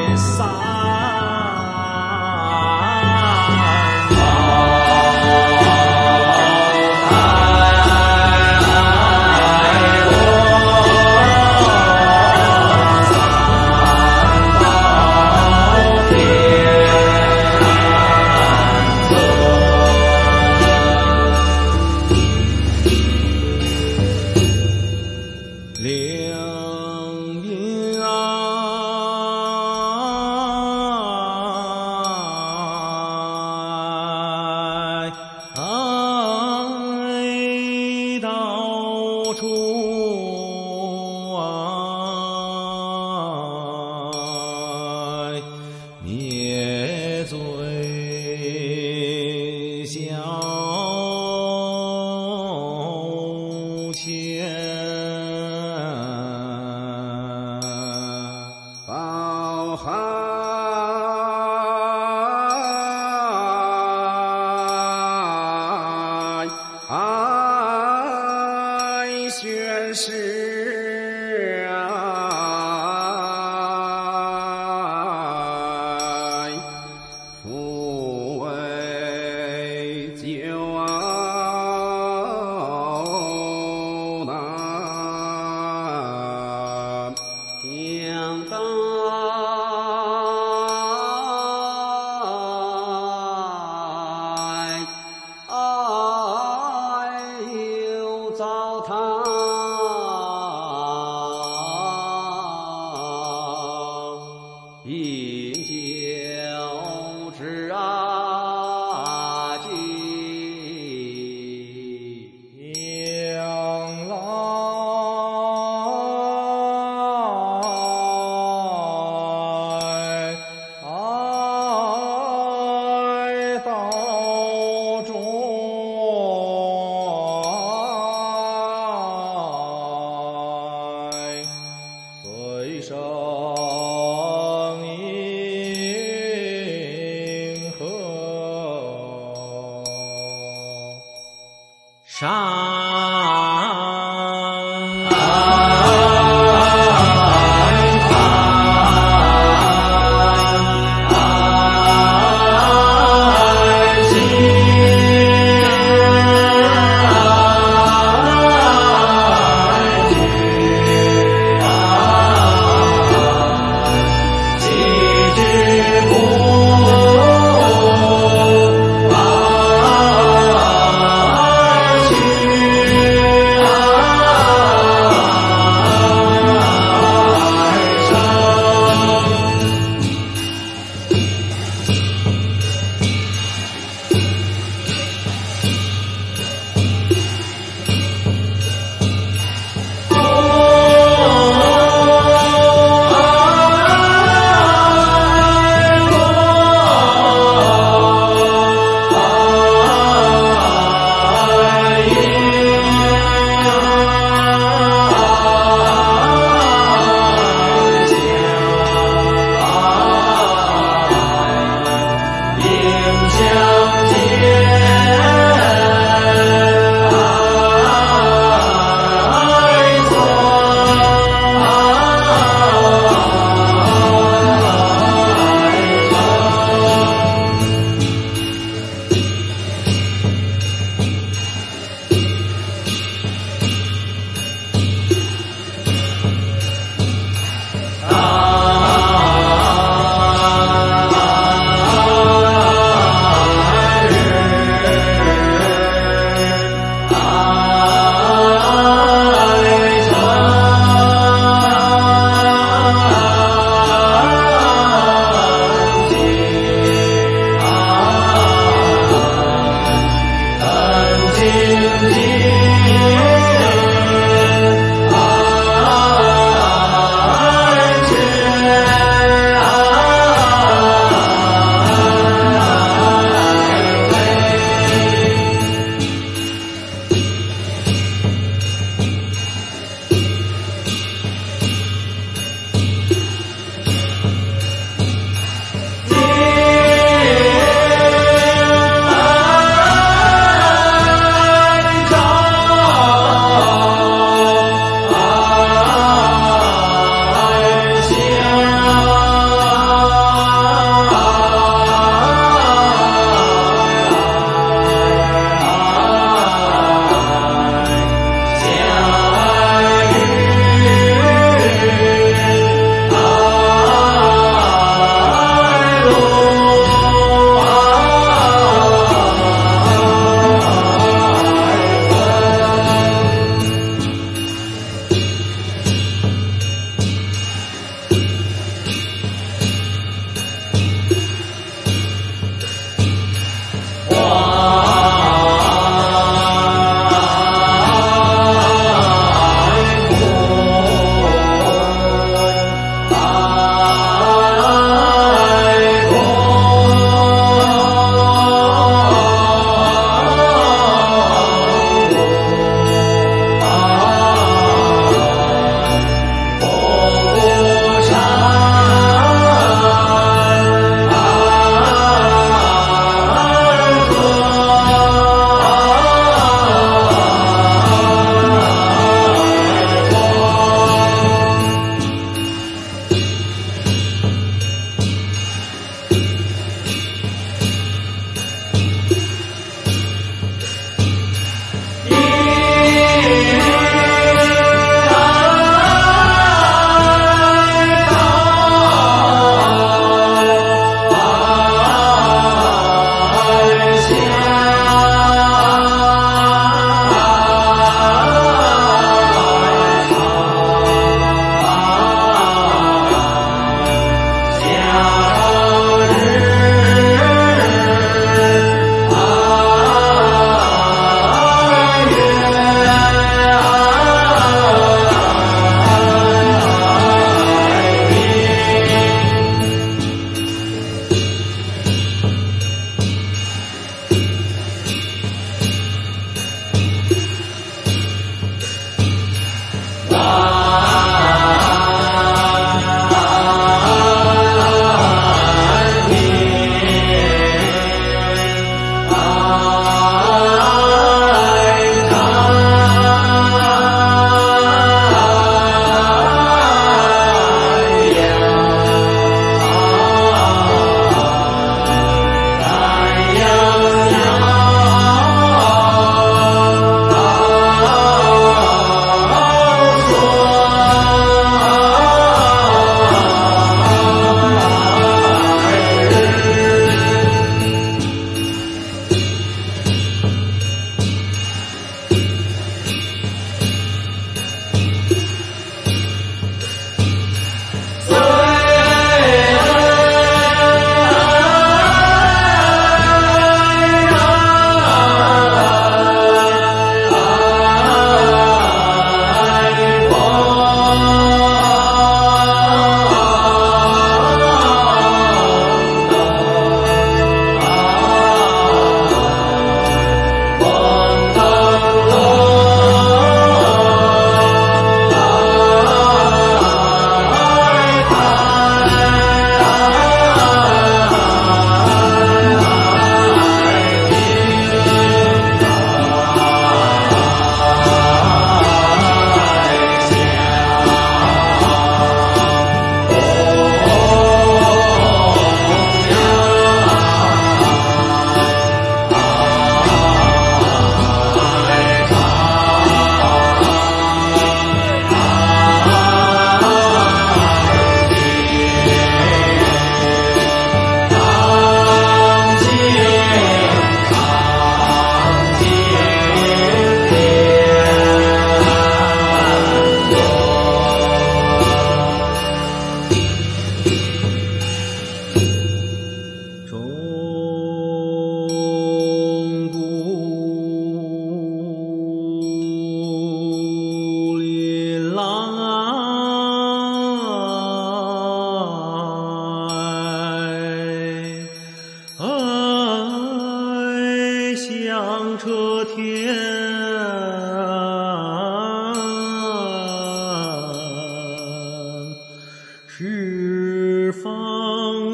生一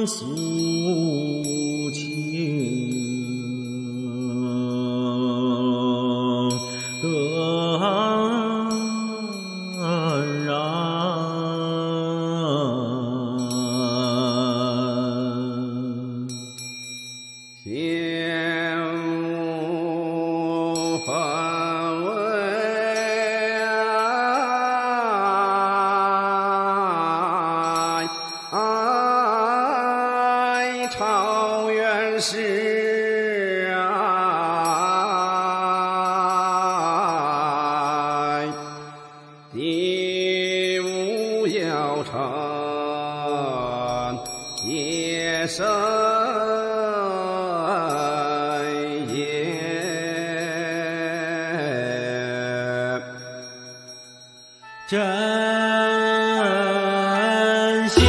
诉情， 朝元时地无要成夜深夜真仙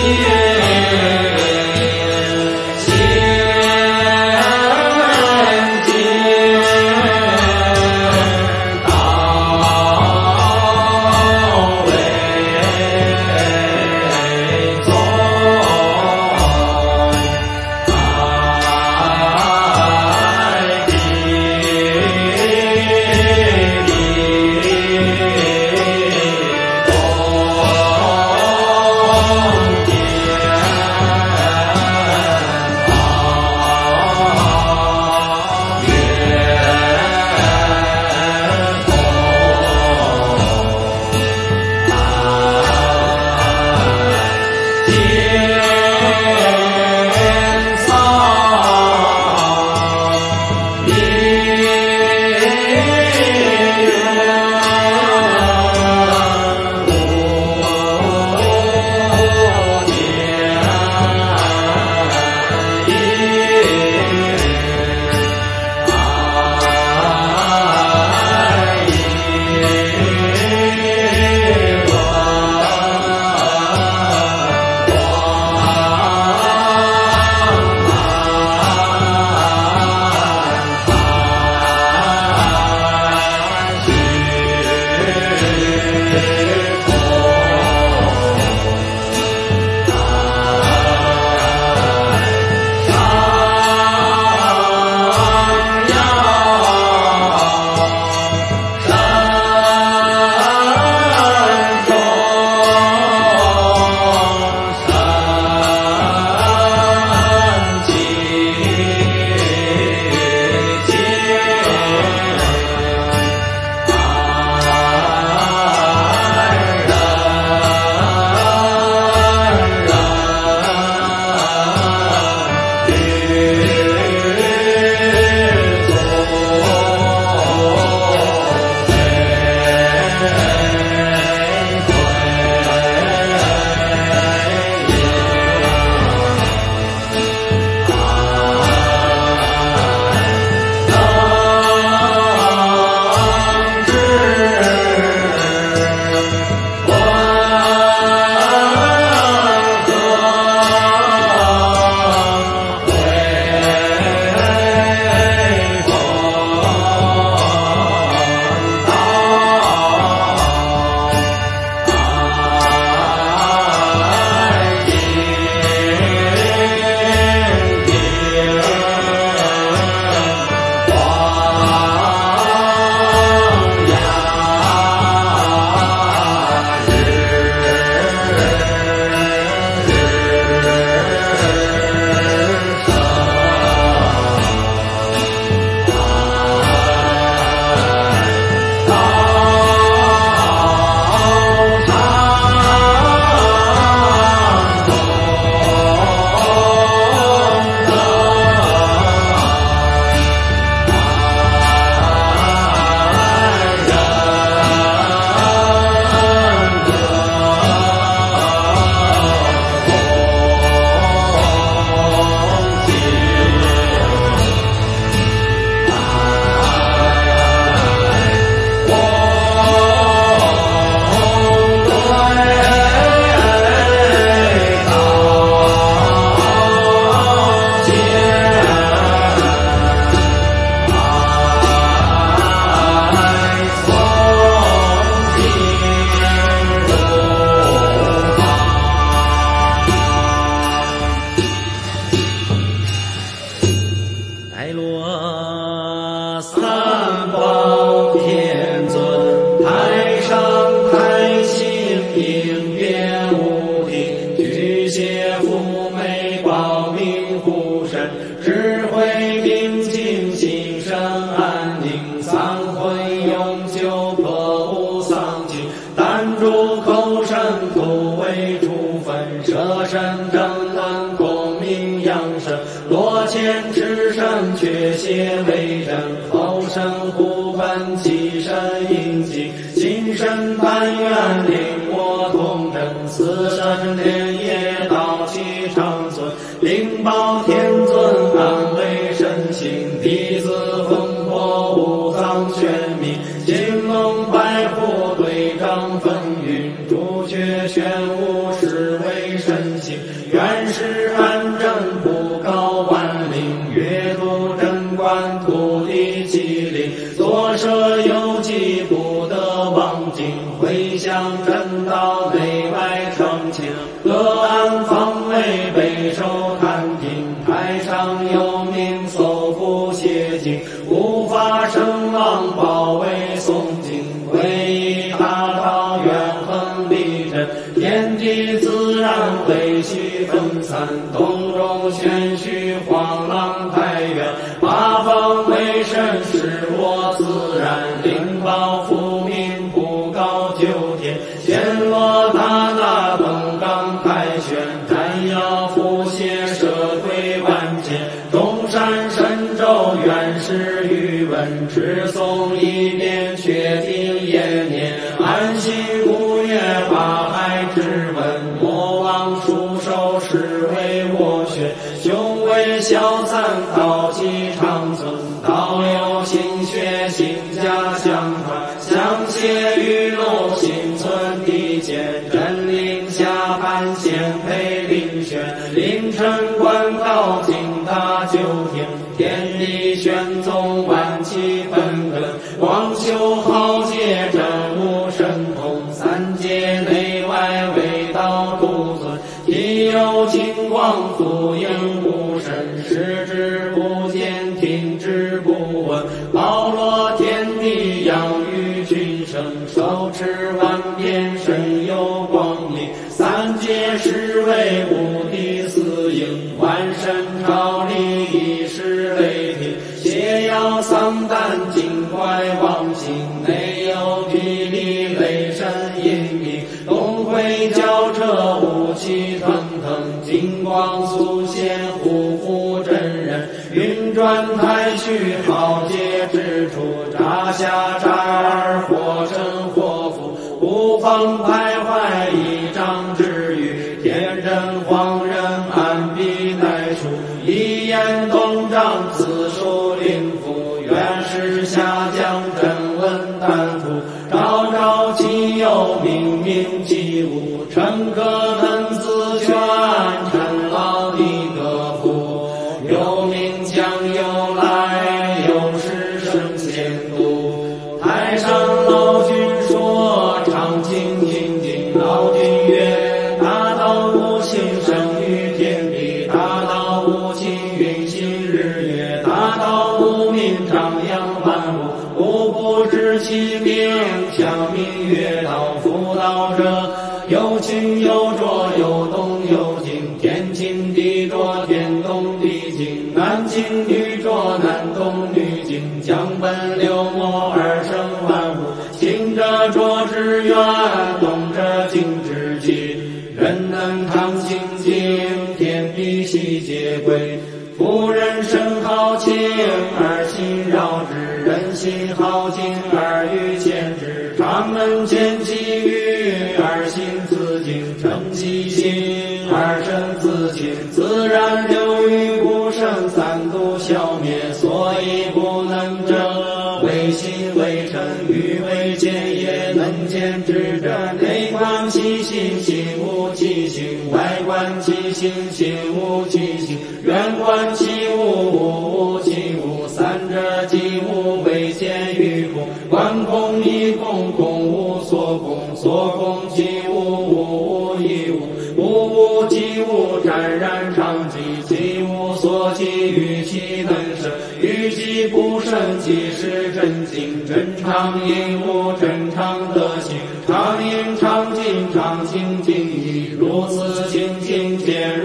妩媚，光明护身，智慧明净，心生安宁，三魂永久，破无丧尽，丹珠口身，土为处分，舍身正论，功名扬升，罗前赤身，却邪为真，后身护本，其身应景，心身但愿令我同真，四神莲叶道气长存，灵宝天尊安慰身心，弟子魂魄五脏玄冥，金龙白虎对仗纷纭，朱雀玄武是为身心，元始安正不高万灵，阅读贞观土地麒麟，左舍右记不得忘境，回向正道内外澄清，各安方位备受探听，台上有名搜捕邪经，无法声望保卫诵经，皈依大道愿恒立真，天地自然为虚分散，洞中玄虚晃浪太远，八方为神是我自然，灵宝复命不高九天，仙罗大那东港凯旋，斩妖伏邪摄归万千，中山神州原始语文，持诵一遍却听延年，安心无月八海之文，莫忘束手是为我学，胸为消散道气长存，道友心学心家相传，相携玉露心存地间，真灵下凡仙配灵轩，凌晨观道经大九天，天地玄宗万气纷纷，光修浩劫真无神通，三界内外为道独尊，体有金光复应无神，视之不见，听之不闻，包罗天地养育群生，手持万变身有光明，三界是为无敌四应，万神朝礼一时雷霆，邪妖丧胆精怪妄心，内有霹雳雷神引鸣，东会交彻雾气腾腾，金光速现护护真人，运转太虚浩劫之处，眨下眨耳或成或复，无方徘徊一掌之余，天人恍人安必乃数，一言东张自述灵符，原是下降真文丹符，朝朝其有明明即无，诚可能自全陈老的歌赋，有名将有来，有时圣贤度，台上老君说唱经经经，老君曰大道无形生于天地，大道无情运行日月，大道无名张扬万物，无不知其名，向明月道辅道者，有清有浊，有动有静，天清地浊，天动地静，男静女浊，男动女静，江本流没而生万物，清者浊之源，动者静之极，人能常清静，天地悉皆归，夫人生好情而心绕之，人心好情而欲牵之，常门见其欲而心自静，诚其心而身自清，自然流于不生，三毒消灭，所以不能正，为心为尘，欲为见也能见之者，内观其心，心无其性，外观其心，心无其性，远观其物，物无其物，三者即无，为见于空，观空亦空，空无所空，所空即无，物无一物，物无即无，湛然常寂，即无所即，于其能生，于其不生，即是真经，真常应无，真常德行，常应常静，常清静意，如此清净皆如真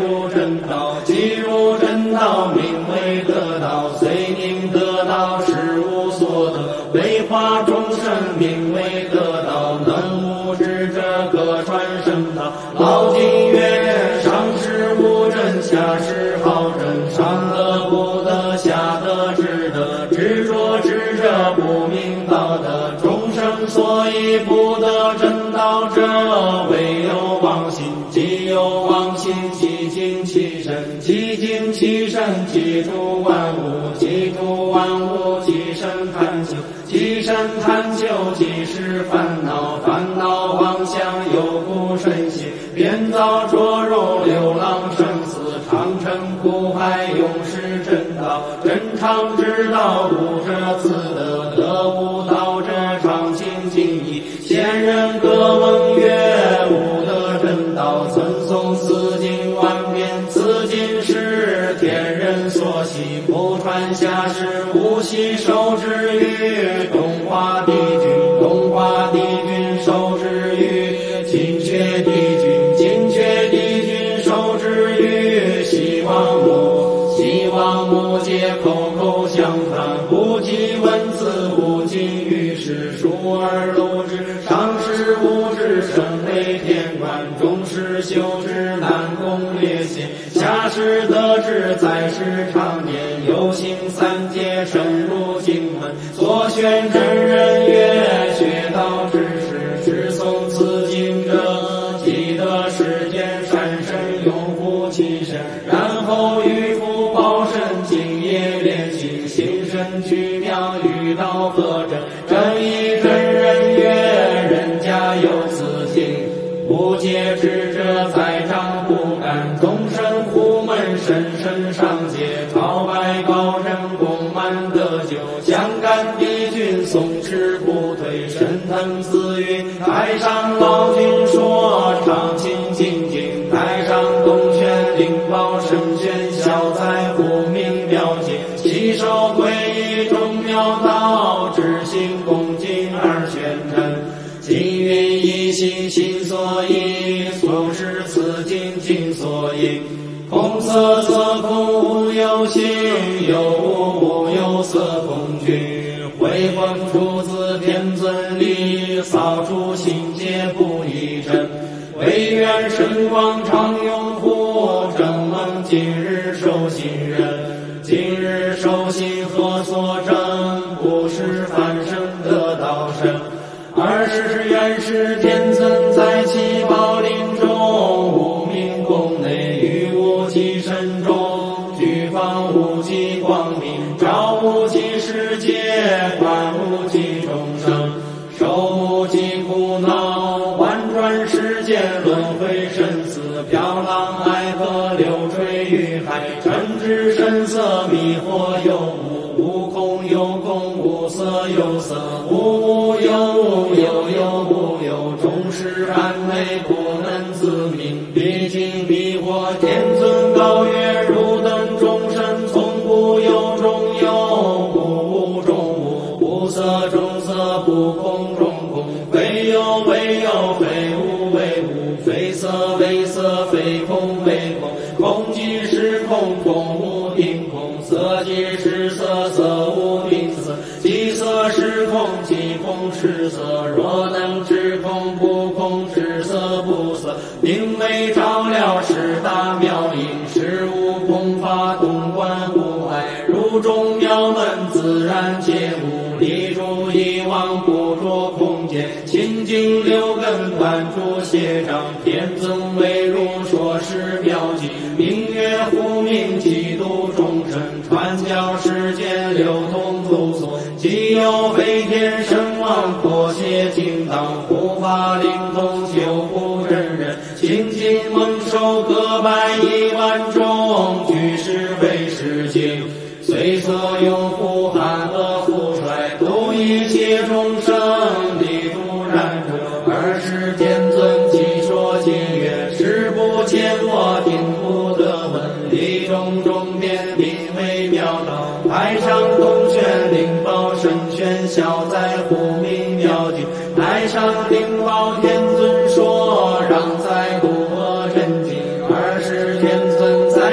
正道，即入正道，名为得道，遂宁得道，实无所得，为化众生，名为得道，能无知者可传圣道。老经曰：上士无正，下士好正，上德不德，下德之德，执着之者不明道德，众生所以不得正道者，唯有妄心。即有妄心，即精其身，即精其身，即诸万物，即诸万物，即生贪求，即生贪求，即是烦恼，烦恼妄想，有苦深心，变造捉入流浪生死，长城苦海，永世正道，真常之道，无者自得，得无道者，常清净意。先人各问曰：无得正道，曾诵此经万遍，此经是天人所喜，不传下士，无悉受之于东华帝君，东华帝君受之于金阙帝君，金阙帝君受之于西王母，西王母皆口口相传，不及文字，不尽于世，述而录之，上士无知，身为天官，中士修之，难攻略险，下士得志，在世常年，有行三界，深入经门，所选真人曰：学道之士，持诵此经者，即得世间善身，拥护其身，然后欲福报身，今夜练心，心身具妙，与道合真。正义真人曰：人家有此经，不戒之者，在掌不敢，终身护门，深深上界，朝拜高人，供满得救，相干帝君，诵持不退，神腾自云，台上老君说，常清净经，台上东轩，灵宝圣轩，小在护名标记，其手皈依众妙道，知行恭敬而宣称，今云一心，心所依，所是此经，经所应。空色色空，无有形，有无无有色空具，慧风出自天尊力，扫除心结不异真，唯愿神光常拥护，正蒙今日受信人，今日受信何所证？不是凡圣得道生，而是原是天尊在其宝林中，无名宫内，于无极身中，具方无极光明，照无极世界，观无极众生，受无极苦恼，婉转世间，轮回生死，飘浪爱河，流垂于海，沉至深色，迷惑有无，无空有空，无色有色，无无有无，有有无有，终是暗昧，不能自明，毕竟迷惑，天尊高曰：汝等众生，从不有中有，不无中无，不色中色，不空中空，非有为有，非无为无，非色为色，非空为空，空即是空，空无定空，色即是色，色无定色，即色是空，即空是色，若能知空不空，知色不色，名为照了十大妙音，是无空法，洞观无碍，入众妙门，自然皆无，立住一往，不着空间，清净六根，断除邪障，天尊为如说是标记，名曰护命，济度众生，传教世间，流通诸所，既有飞天神王，破邪精当，护法灵通，救护真人，清净蒙受各百亿万众，具是为世经，随所拥护，汉恶富衰，度一切众生，力主然者，二是天尊即说经曰：视不见我，听不得闻，力中中变，名为妙道，台上东轩，灵宝圣轩，小在护名妙境，台上灵宝天尊说，让在度恶真经，二是天尊在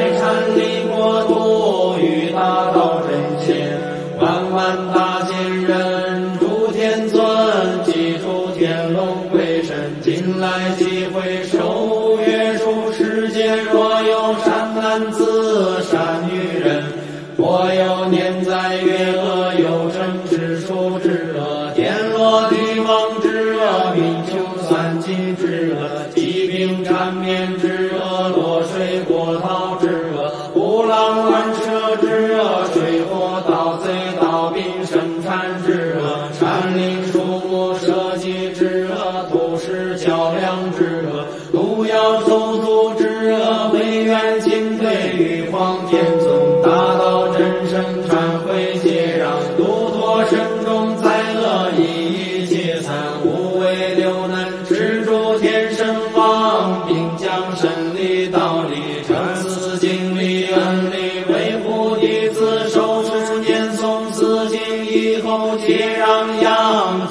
子善于人。或有念在月恶，有成之数之恶，天罗地网之恶，贫穷算计之恶，疾病缠绵之恶，落水过逃之恶，虎狼乱蛇之恶，水火盗贼盗兵生产之恶，山林树木社稷之恶，土石较量之恶，毒药手足之恶，威远进退玉皇天尊，大道真神忏悔接让，度脱身中灾厄，一一解散，无为六难，持住天神王，并将神力道理承此经历恩力，维护弟子手持念诵此经以后，接让扬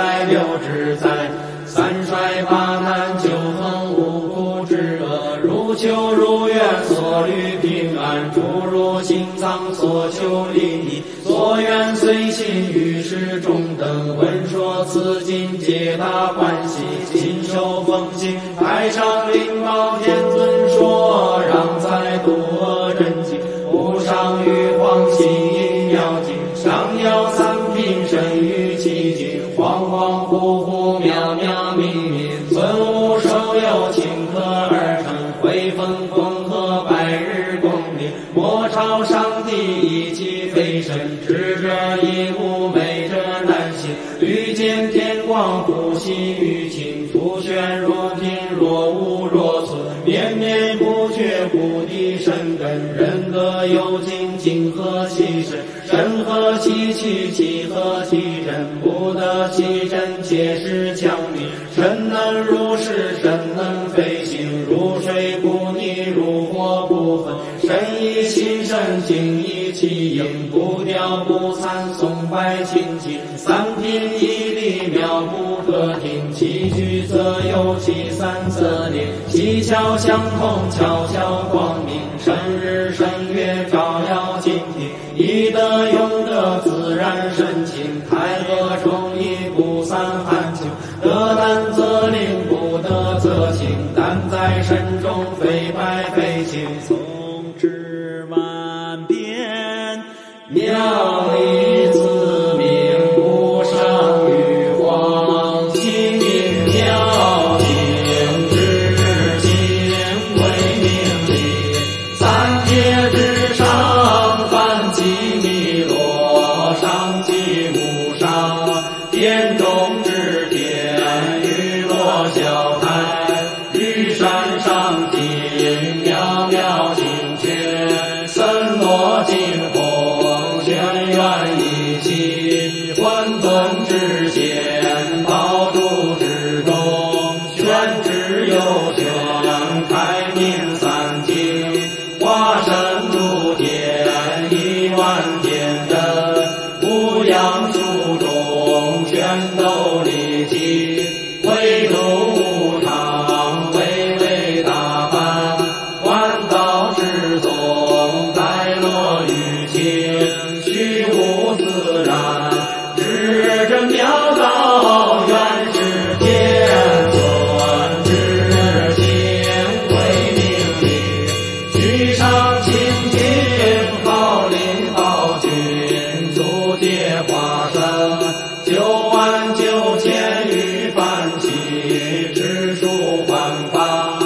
960之灾，三衰八难，九横无苦之恶，如求如愿，所虑平安，诸如心藏，所求利益，所愿随心，于是中等闻说此经，皆大欢喜，亲受奉行，太上灵宝天尊说，让在度恶人境，无上玉皇心阴妙境，上要三品身于其境，恍恍惚惚渺渺秘密，尊无手有情和而成，回风风和百日公历，莫朝上帝一气飞身，智者一物，美者难行，欲见天光，呼吸于情，出玄若贫，若无若存，绵绵不绝，故地生根，人各有情，情何其深，身何其气，气何其真，不得其真，皆是强力，身能入世，身能飞行，如水不逆，如火不焚，身以其身，精以其应，不掉不残，松柏青青，三品一力，妙不可听，其举则有，其散则裂，其巧相通，巧巧光明，生日生月，照耀金庭，以德用德，自然深情，开合众议，不散寒秋，得难则灵，不得则清，但在身中，非白非青， 从之万变， 妙理自明，无上玉皇心明妙境，知行为明理，三界之上，梵起弥罗，上起无上，天中之天，雨落小台，玉山上顶，渺渺清泉，森罗金红，轩辕一气，混沌之间，宝珠之中，玄之又玄，开明三经，化身如天，一万天真，无阳树中，玄斗力气，回头无常，巍巍大梵，万道之宗，在落于情，虚无自然，智者妙道，原是天尊，知行为明理，居上清净，号令暴君，足界化身，99000余梵起，知数幻法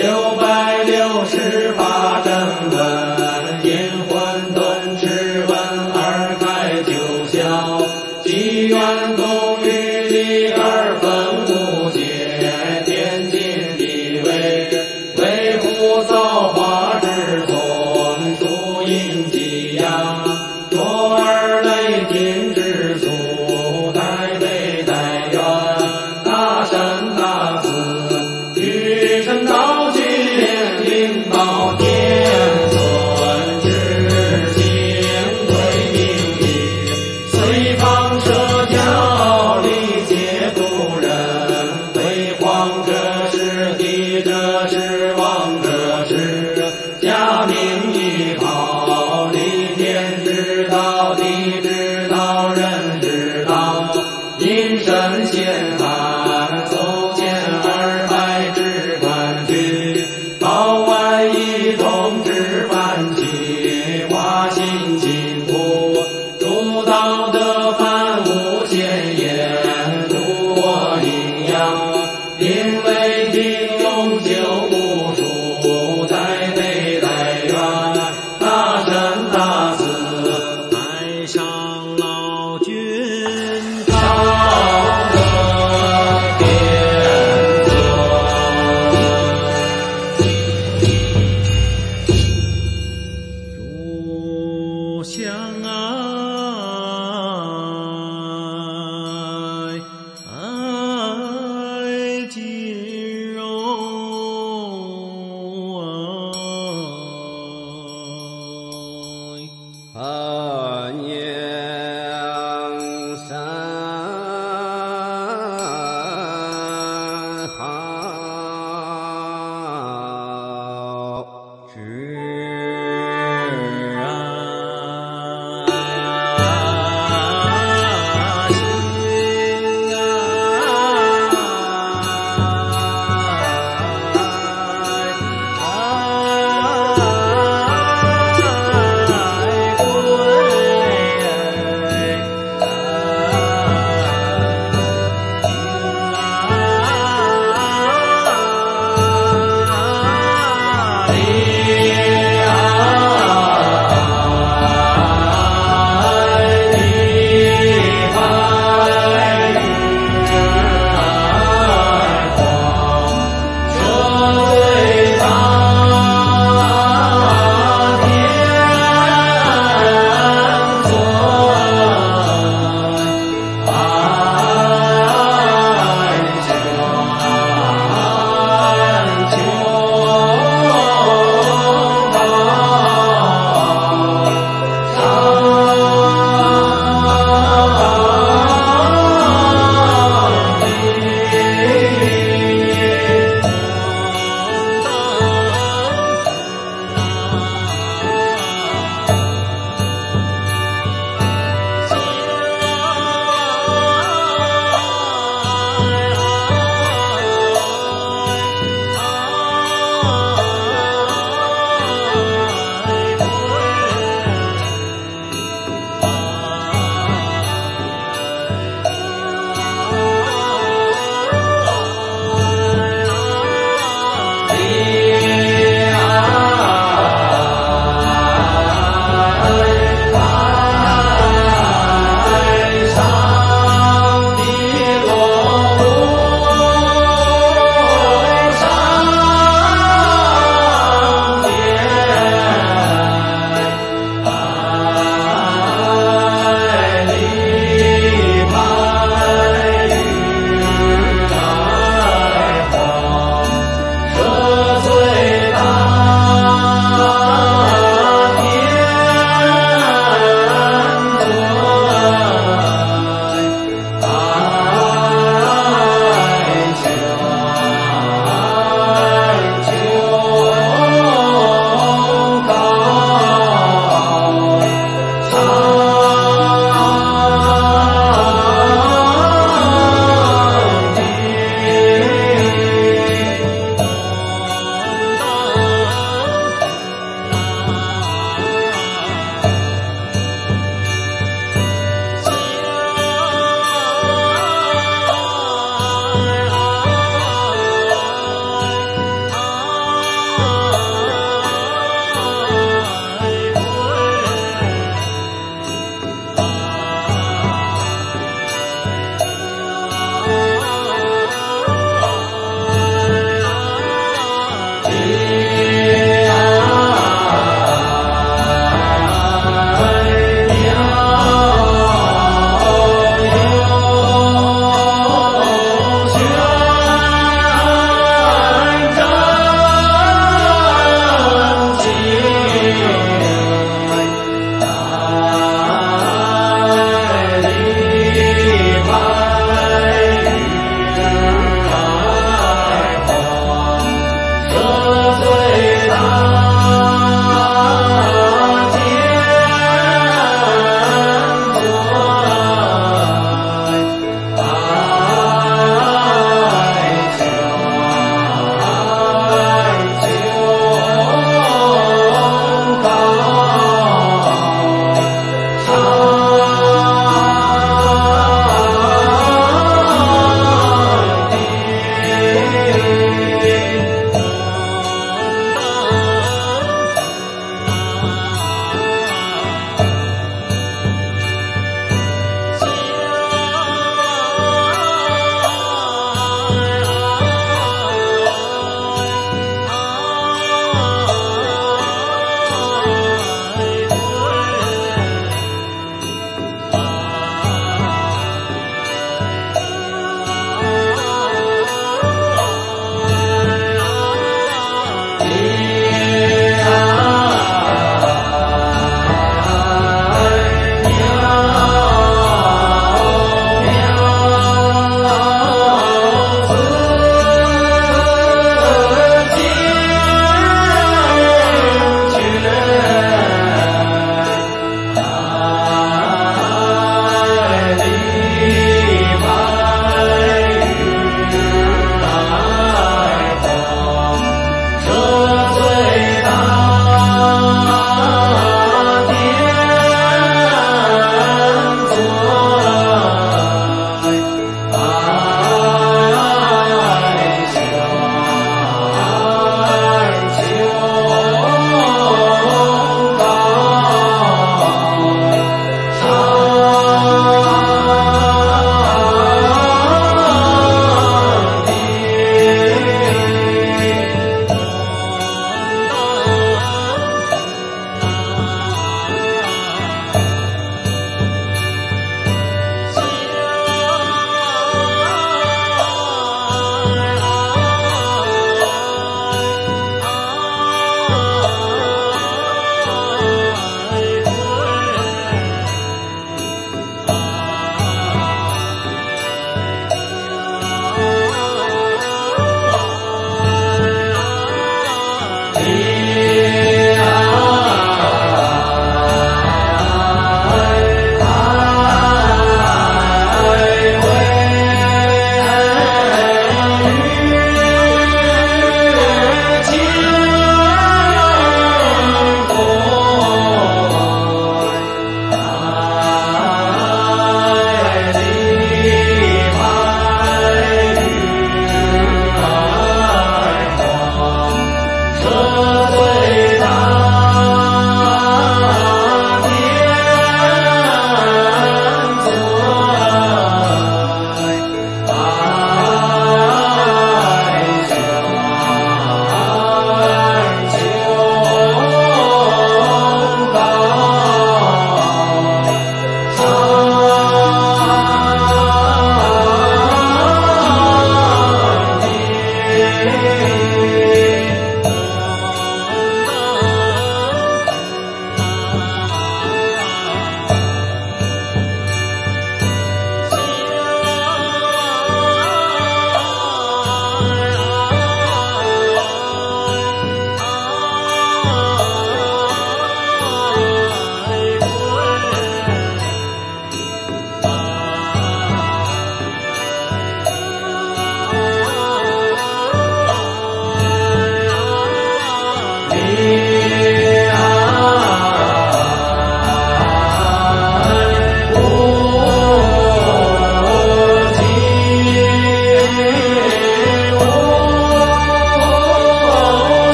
，668正文，因混沌之文而开九霄，机缘功于理而分无界，天经地位，维护造化之宗，属阴极阳，卓尔雷霆之祖，代悲代怨，大神大慈，举神道君，灵宝天尊，知行为明理，随方舍教，理解度人，为皇者是，帝者是，王者是，假名一号，理天之道，地之道，人之道，因神显汉，走见200之冠军，道外一统之范。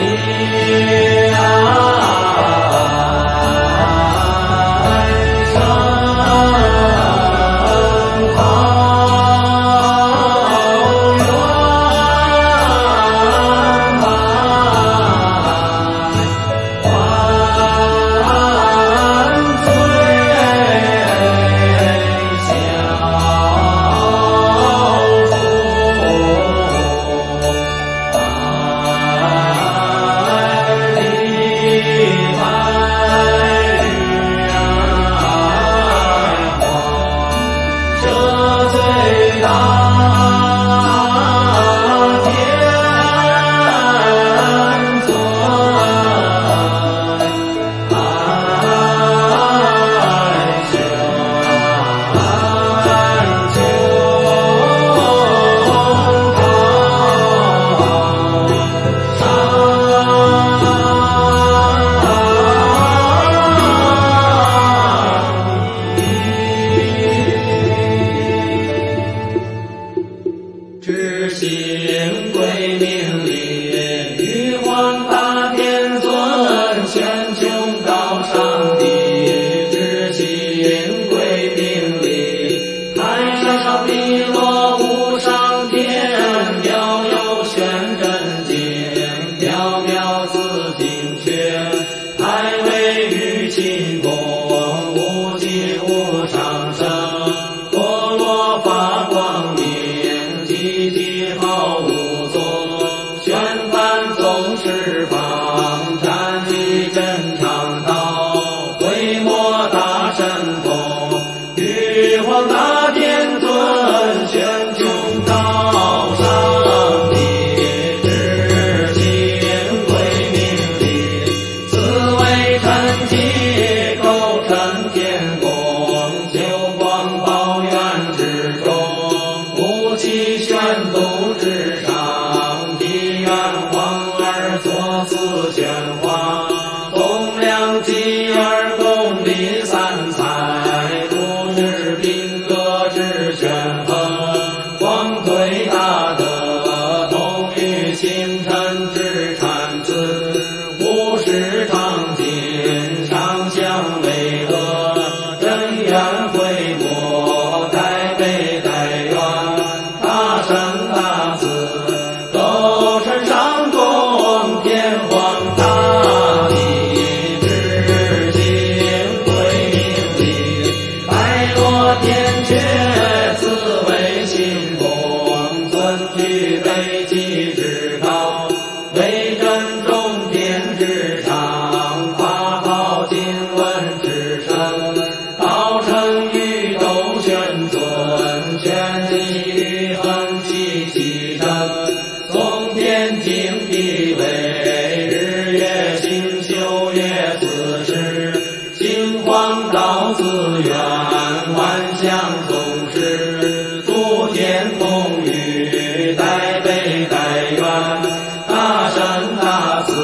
大山大寺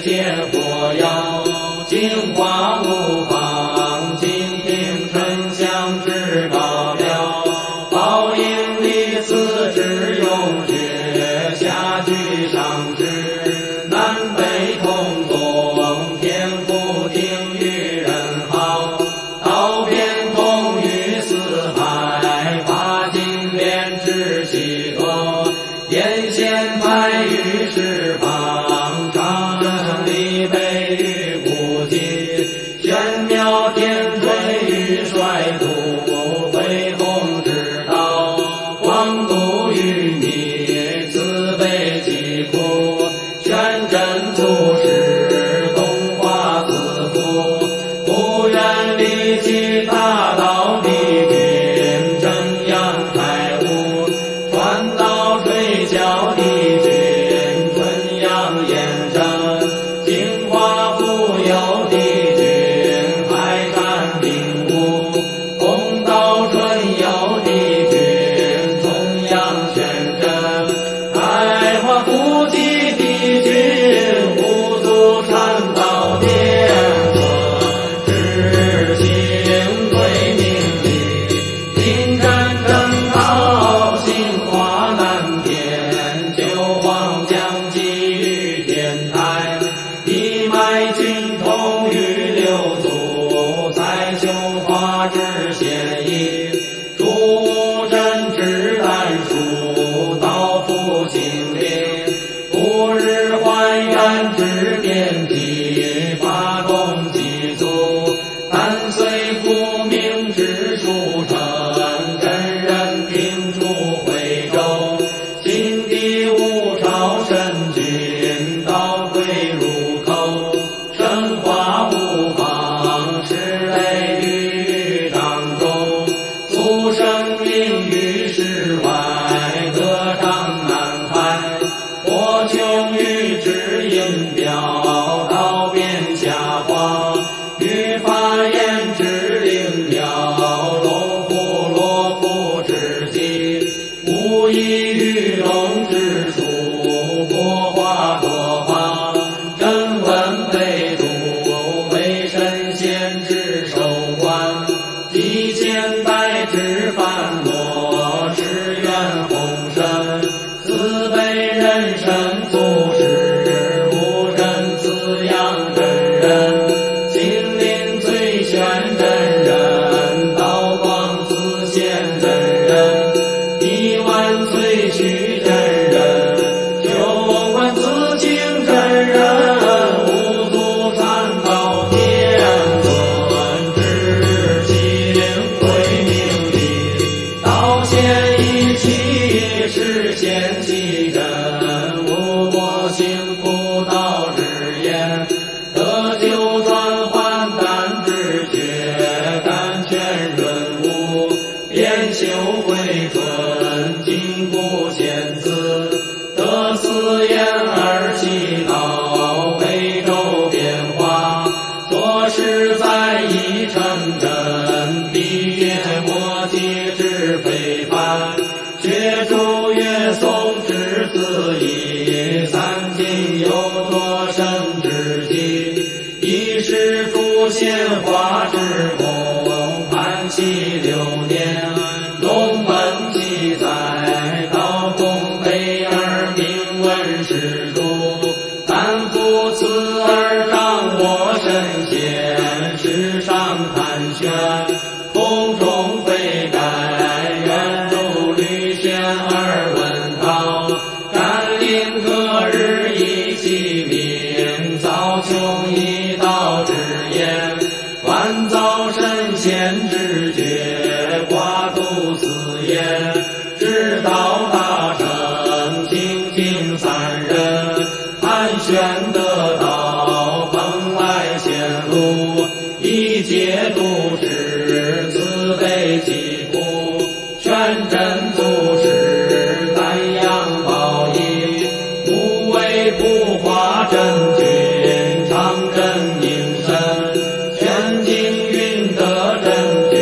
见火药，净化无方，净平沉香至高了。报应离此之永绝，下居上至南北同宗，天父听于人好，道边同于四海，法经连至西多，沿线派于十方，长生离北于古今，玄妙天垂于衰土，恢弘之道，广度于你，慈悲济苦，宣真祖师，东华自负，不愿离其大道的君，真阳开悟，传道睡觉的君，纯阳验证，净化富有的君，海禅领悟，公道纯有的君，重阳宣真，开化富济的君，无足传道天尊，知行归命理，临战正道，兴华南天，九皇将基于天台，一脉均通于六祖，才修华之显义，诸无真之丹书，道复心灵，不日还原之典籍，法动几足，但随复命之书成，真人听出惠州，心地无朝神君，道归入口，神化无方，是类于掌中，促生命于世外，歌唱南海，我穷于知音表，道边下花，于法言之灵了，龙虎罗浮之机，无异于龙之术，国化多方，真文北渡，为神仙之首冠，几千代之繁罗，是愿宏深，慈悲人生祖师，无人滋养真人，心灵最玄真人，道光自现真人，一万岁须真人，九万自清真人，无足传道天尊，知行归命理，道显一气，实现其真，无我行不道之言，得救转换丹之觉，甘泉润物，变修回春，金骨仙子，得四言而祈祷，北周变化，做事在一成真，毕业莫及之非凡，学诸乐颂之自意，三经有多生之机，一时出现花之梦，盘溪流年，龙门记载，道公北而名闻世主，但复此而掌握神仙，世上盘旋，空中飞盖，远入吕轩而问道，甘霖隔日以其名，造穷一道之言，万造神仙之觉，挂度四言，知道大乘，清净三人，盘旋得道，蓬莱显露，一解度之，慈悲济苦，宣真祖师，丹阳宝衣，无为不化真君，常真应身，玄经云得真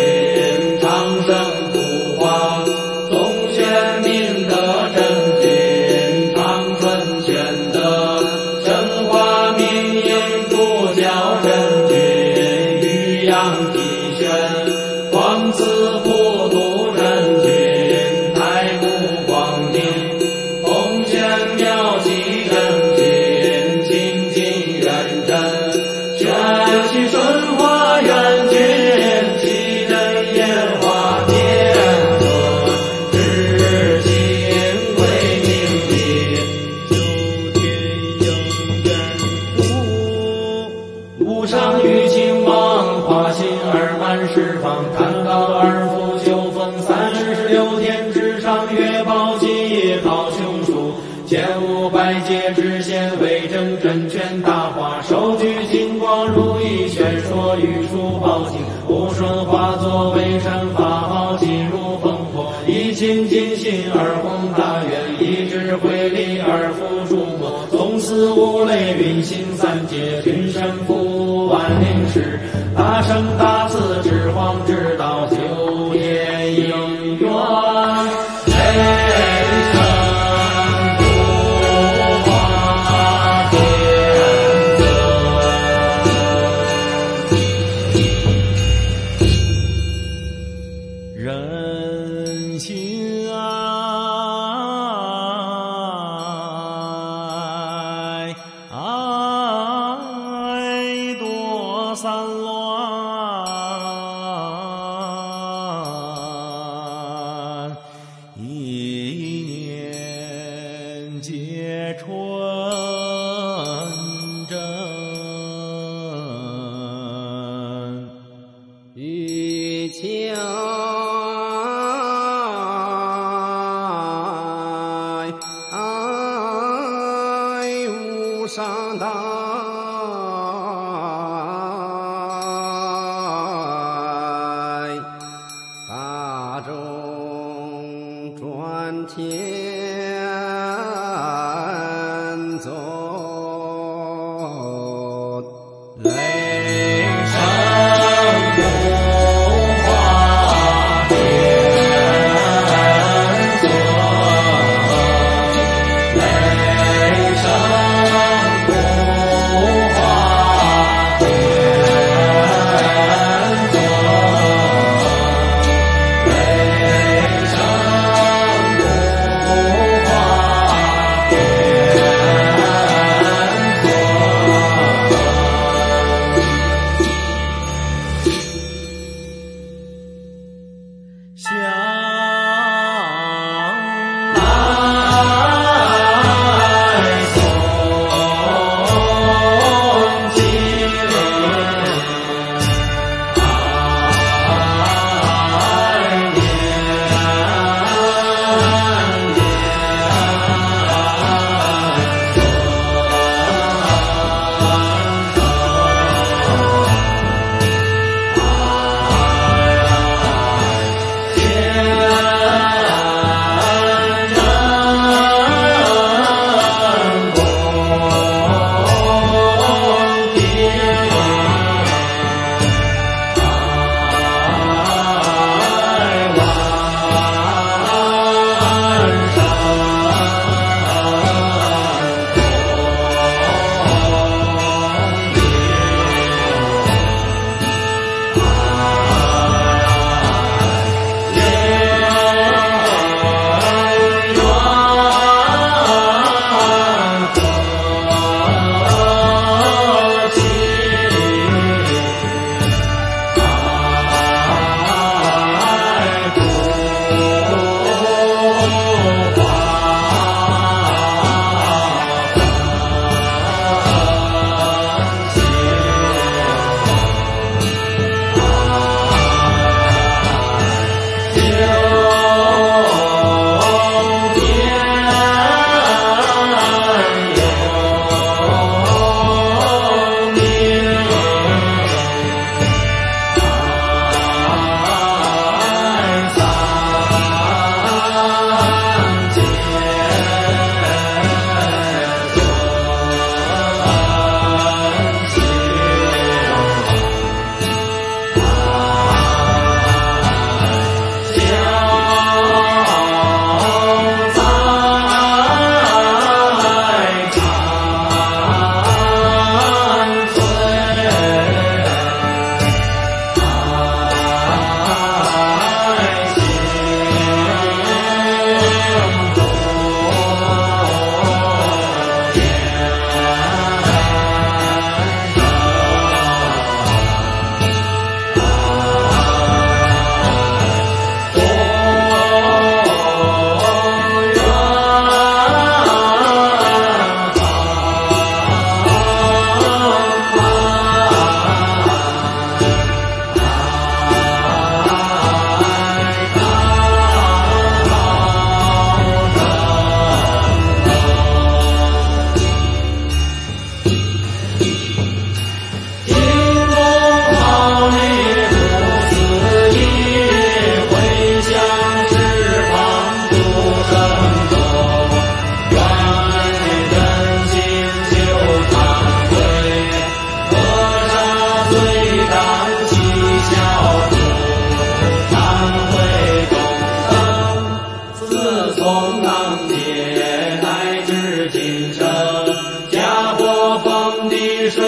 流星顺花圆卷，气阵烟花天河，知心归命里， 九天应元福。 无上玉清王，花心二满十方，谈到二府九峰36天之上，月宝鸡好雄树，前500界知县为正真权大化，手举金光如意，宣说玉树宝镜，无顺化作为山法号，进入烽火，一心尽心而宏大愿，一智慧力而复诸魔，纵肆无类运行3界，君神父万灵师，大圣大慈至皇至道，九天应元。 人心爱多散乱，一念皆纯真。 玉清无上道。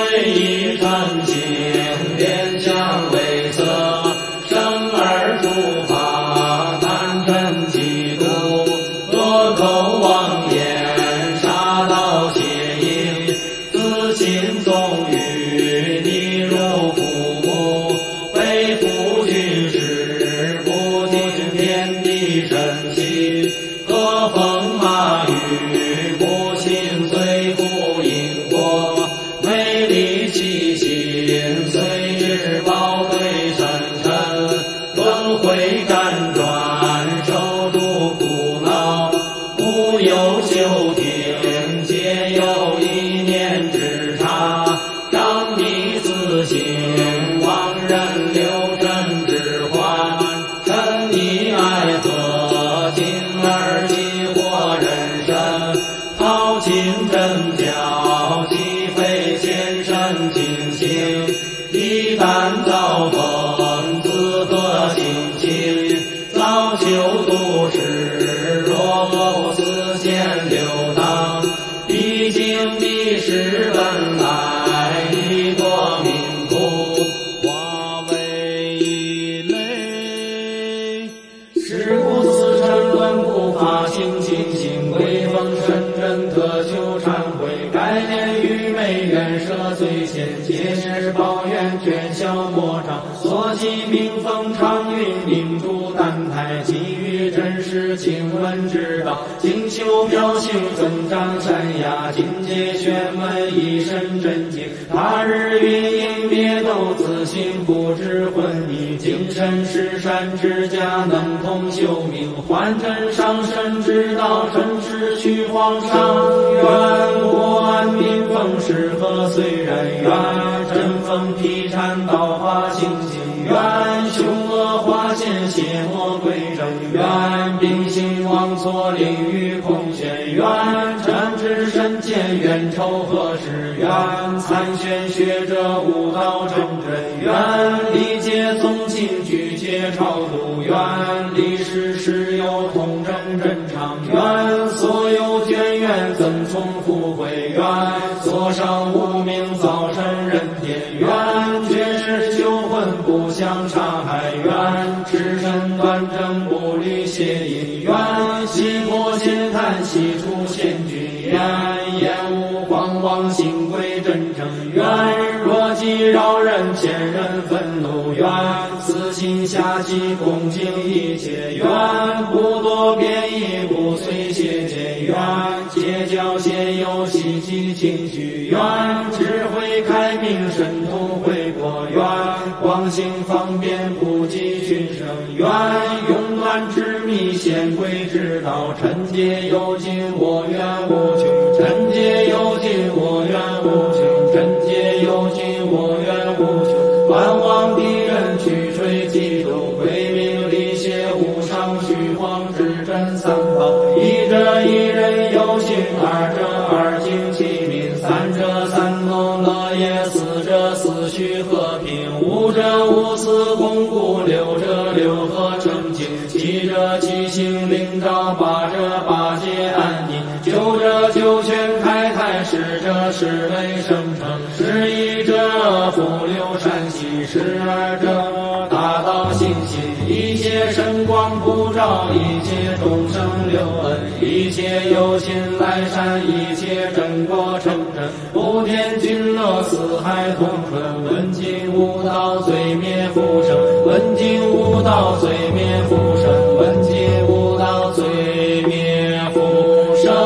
为一成形，莲香为色，生而出发，贪嗔嫉妒，多口妄言，杀盗邪淫，自信纵欲，逆入父母，背负居士，不听天地神息，和风马雨，不信随父因果，没力气心，随日报对深沉，轮回辗转，受诸苦恼，无有修听，皆有一念之差，障迷自性，妄人流尘之患，嗔疑爱憎，进而激活人身，抛弃真教，即非前身进行，一旦遭逢，自得心情，早求度世，若不思见流荡，毕竟彼是本来，一多命苦， 化为一类。 是故此生论不发心行，归奉深真特求忏悔，改念愚昧愿赦罪愆，皆是抱怨眷小莫障，所系命风长运命主丹台，给予真实经文之道，精修妙行增长山崖，境界玄门一身真经，他日云阴灭斗自信，不知昏迷，精神是善之家，能通修命，还真上身之道，真是虚皇上，愿不安民风适合虽然愿真风劈禅道化清净，愿凶恶化现邪魔归正，愿秉性忘错灵于空玄，愿禅知身见愿仇何时，愿参玄学者悟道正真，愿理解宗亲具戒超度，愿历史时有通正真常，愿所有眷愿增从复回，愿所上无名早晨人天，愿绝世救魂不相杀害，愿持身端正不离邪淫，愿悉破险贪悉除险军，愿厌恶狂妄心归真诚，愿若即扰人前人愤怒，愿私心下气恭敬一切，愿不多变异不随邪见，愿戒教现有希冀情绪，愿智慧开明神通回国，愿光行方便普济群生，愿永断之密显贵之道，尘界有尽我愿无穷，尘界有尽我愿无穷，尘界有尽我愿无穷，万望敌人驱吹嫉妒，归命离邪无常虚晃之真三宝，一者一人有幸，二者二境其民，三者三农乐业，四者四虚和平，五者五四巩固，六者六合纯净，七者七行灵照，八者八戒安宁，九者九泉开泰，十者十类生成，11者福流善息，12者大道信心，一切神光普照，一切众生留恩，一切有心来善，一切真果成真，普天君乐，四海同春，闻经悟道罪灭复生，闻经悟道罪灭复生，闻经悟道罪灭复生。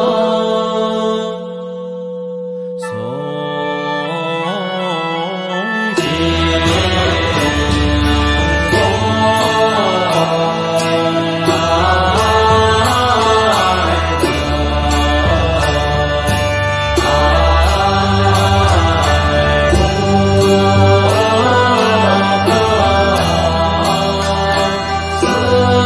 四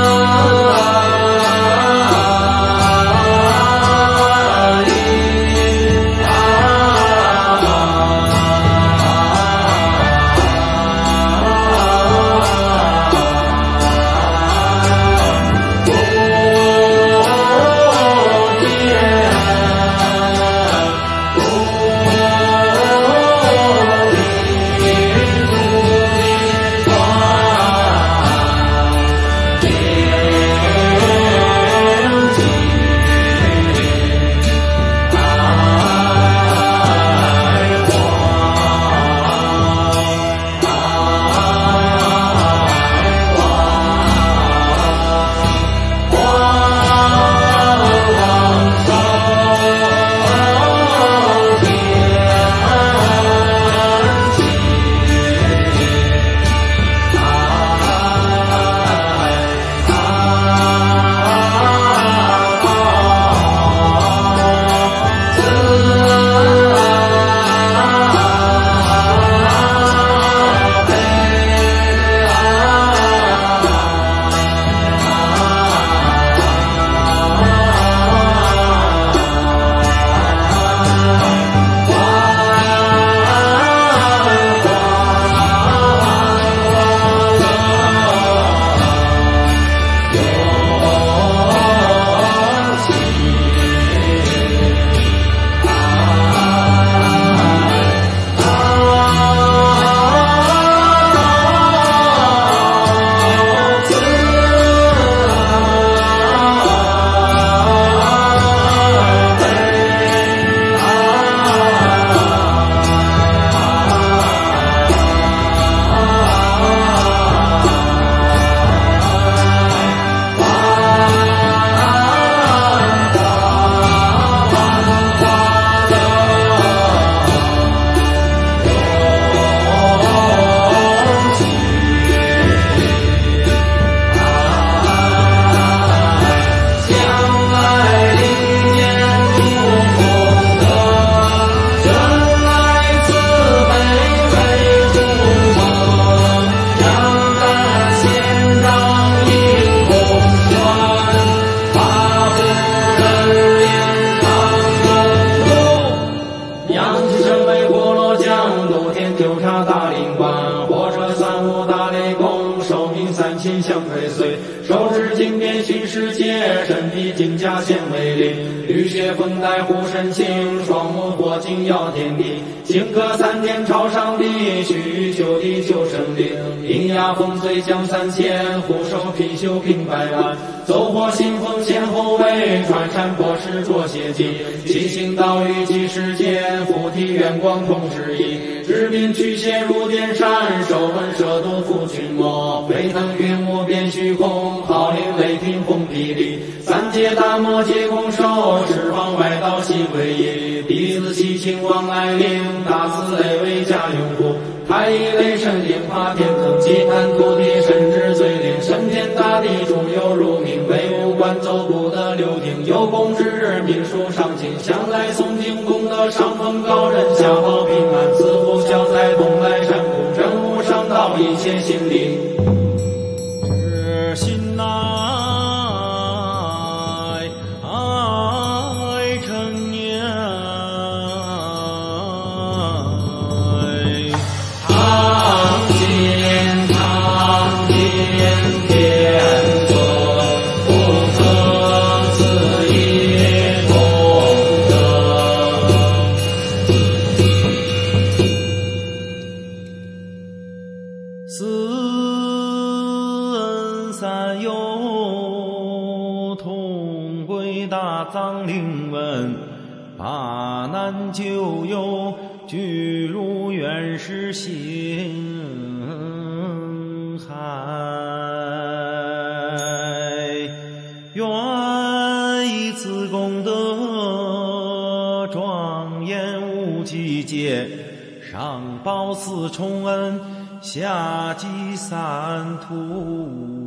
9叉大灵官，火车35大雷公，寿命3000相追随，手持金鞭巡世界，身披金甲显威力，浴血风带护身轻，双目火金耀天地，顷刻3天朝上帝，须臾就地救生灵，阴压风随降3000，护手貔貅平百万，走火信奉先后位，穿山破石着血迹，七星道雨济世间，附体元光同时意，执鞭驱邪入殿山，手纹蛇毒伏群魔，飞腾云雾变虚空，号令雷霆轰霹雳，三界大魔皆拱手，十方外道悉归依，弟子西秦王来临，大慈雷为家拥护，太乙雷神灵化天坑，祭坛土地神之最灵，升天大地诸有入命，威武观奏不得留听，有功之日命数上清，向来诵经功德上奉高人，下报平安，赐福消灾，东来山谷，真无上道，一切心灵。 知心乃成年， 堂前天尊，不可思议功德。 四恩三友，同归大藏灵文，八难九友，俱入原始心海。愿以此功德，庄严无极界，上报四重恩，下济三途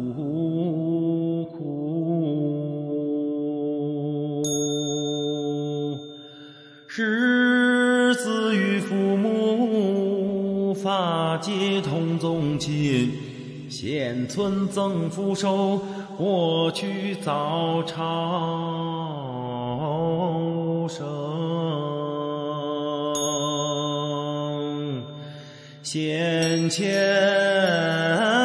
苦。师子与父母，法界同宗亲，现存曾福寿，过去早超生。先前